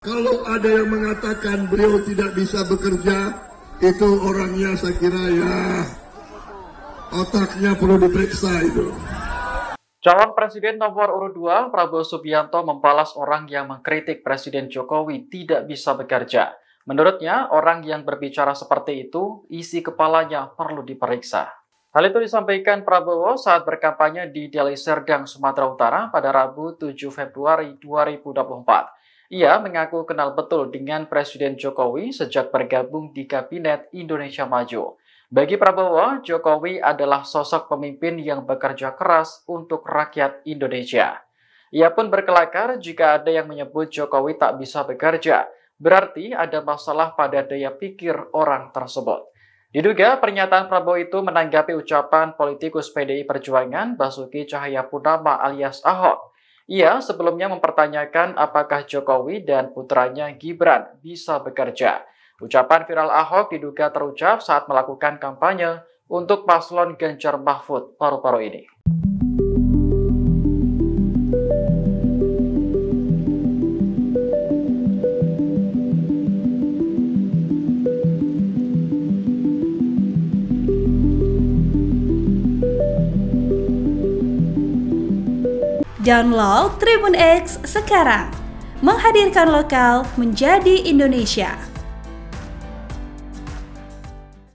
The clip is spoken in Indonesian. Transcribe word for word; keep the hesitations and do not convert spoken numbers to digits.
Kalau ada yang mengatakan beliau tidak bisa bekerja, itu orangnya saya kira ya otaknya perlu diperiksa itu. Calon Presiden nomor urut dua, Prabowo Subianto membalas orang yang mengkritik Presiden Jokowi tidak bisa bekerja. Menurutnya, orang yang berbicara seperti itu, isi kepalanya perlu diperiksa. Hal itu disampaikan Prabowo saat berkampanye di Deli Serdang, Sumatera Utara pada Rabu tujuh Februari dua ribu dua puluh empat. Ia mengaku kenal betul dengan Presiden Jokowi sejak bergabung di Kabinet Indonesia Maju. Bagi Prabowo, Jokowi adalah sosok pemimpin yang bekerja keras untuk rakyat Indonesia. Ia pun berkelakar jika ada yang menyebut Jokowi tak bisa bekerja, berarti ada masalah pada daya pikir orang tersebut. Diduga pernyataan Prabowo itu menanggapi ucapan politikus P D I Perjuangan Basuki Cahayapurnama alias Ahok. Ia sebelumnya mempertanyakan apakah Jokowi dan putranya Gibran bisa bekerja. Ucapan viral Ahok diduga terucap saat melakukan kampanye untuk paslon Ganjar Mahfud paru-paru ini. Download Tribun X sekarang, menghadirkan lokal menjadi Indonesia.